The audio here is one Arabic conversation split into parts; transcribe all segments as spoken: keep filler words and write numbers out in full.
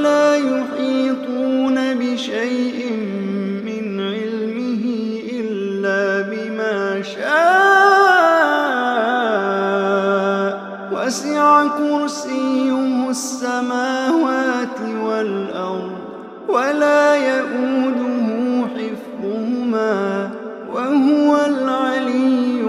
ولا يحيطون بشيء من علمه إلا بما شاء وسع كرسيه السماوات والأرض ولا يئوده حفظهما وهو العلي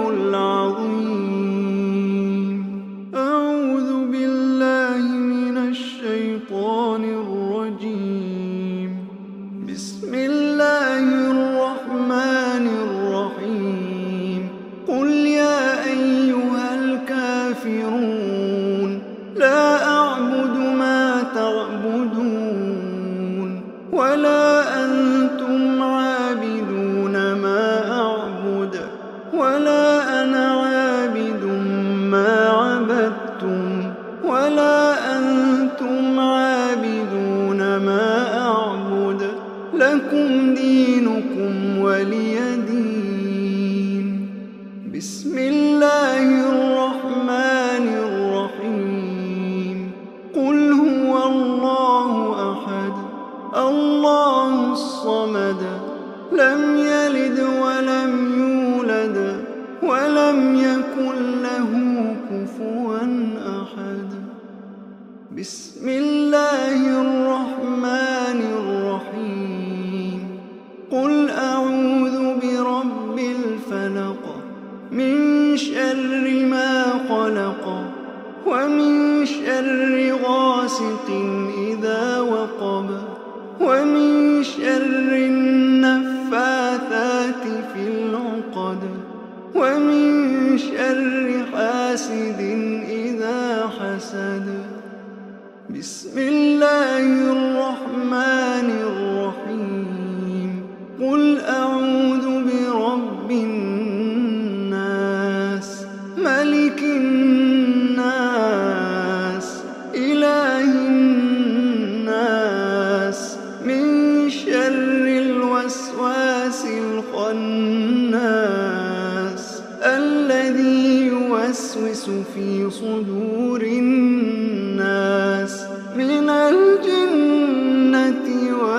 العظيم. أعوذ بالله من الشيطان الرجيم. بسم الله الرحمن الرحيم. قل يا أيها الكافرون لا أعبد ما تعبدون ولا أنتم عابدون ما أعبد ولا أنا عابد ما عبدتم ولا أنتم عابدون ما أعبد لكم دينكم ولي دين. بسم الله الرحمن الرحيم. قل هو الله أحد الله الصمد لم يلد ولم يولد ولم يكن له كفوا أحد. بسم الله الرحمن الرحيم. قل أعوذ برب الفلق من شر ما خلق ومن شر غاسق إذا وقب ومن شر النفاثات في العقد ومن شر حاسد إذا حسد. بسم الله الرحمن الرحيم. قل أعوذ برب الناس ملك الناس إله الناس من شر الوسواس الخناس الذي يوسوس في صدور الناس من الجنة